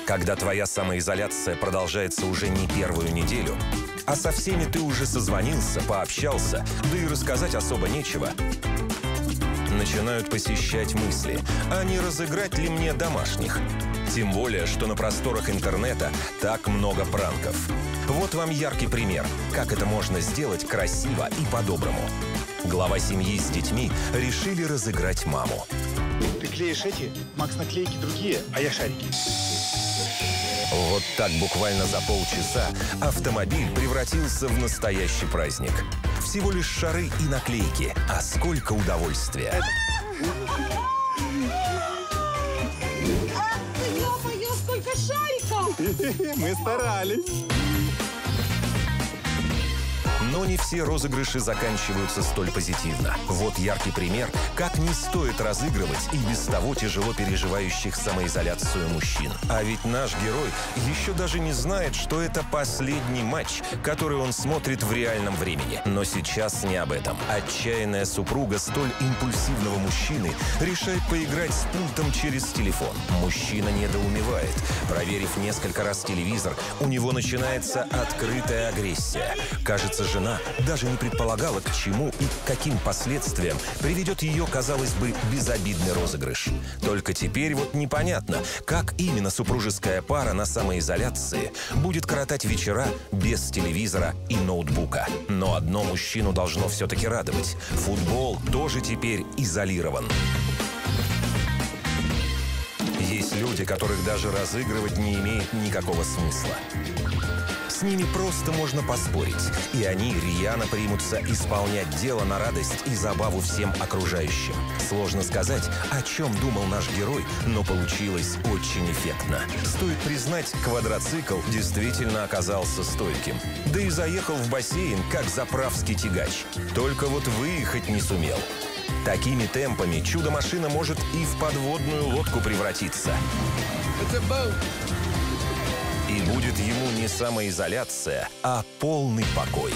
Когда твоя самоизоляция продолжается уже не первую неделю, а со всеми ты уже созвонился, пообщался, да и рассказать особо нечего, начинают посещать мысли, а не разыграть ли мне домашних? Тем более, что на просторах интернета так много пранков. Вот вам яркий пример, как это можно сделать красиво и по-доброму. Глава семьи с детьми решили разыграть маму. Ты клеишь эти, Макс наклейки другие, а я шарики. Вот так буквально за полчаса автомобиль превратился в настоящий праздник. Всего лишь шары и наклейки, а сколько удовольствия. Ё-моё, сколько шариков! Мы старались. Но не все розыгрыши заканчиваются столь позитивно. Вот яркий пример, как не стоит разыгрывать и без того тяжело переживающих самоизоляцию мужчин. А ведь наш герой еще даже не знает, что это последний матч, который он смотрит в реальном времени. Но сейчас не об этом. Отчаянная супруга столь импульсивного мужчины решает поиграть с пультом через телефон. Мужчина недоумевает. Проверив несколько раз телевизор, у него начинается открытая агрессия. Кажется, жена даже не предполагала, к чему и к каким последствиям приведет ее, казалось бы, безобидный розыгрыш. Только теперь вот непонятно, как именно супружеская пара на самоизоляции будет коротать вечера без телевизора и ноутбука. Но одно мужчину должно все-таки радовать. Футбол тоже теперь изолирован. Есть люди, которых даже разыгрывать не имеет никакого смысла. С ними просто можно поспорить, и они рьяно примутся исполнять дело на радость и забаву всем окружающим. Сложно сказать, о чем думал наш герой, но получилось очень эффектно. Стоит признать, квадроцикл действительно оказался стойким. Да и заехал в бассейн, как заправский тягач. Только вот выехать не сумел. Такими темпами чудо-машина может и в подводную лодку превратиться. И будет ему не самоизоляция, а полный покой.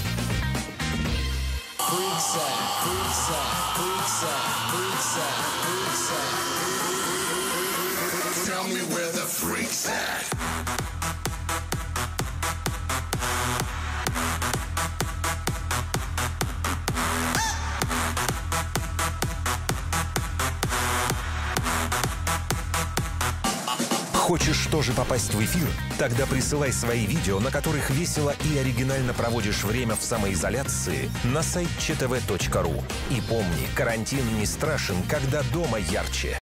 Хочешь тоже попасть в эфир? Тогда присылай свои видео, на которых весело и оригинально проводишь время в самоизоляции, на сайт chtv.ru. И помни, карантин не страшен, когда дома ярче.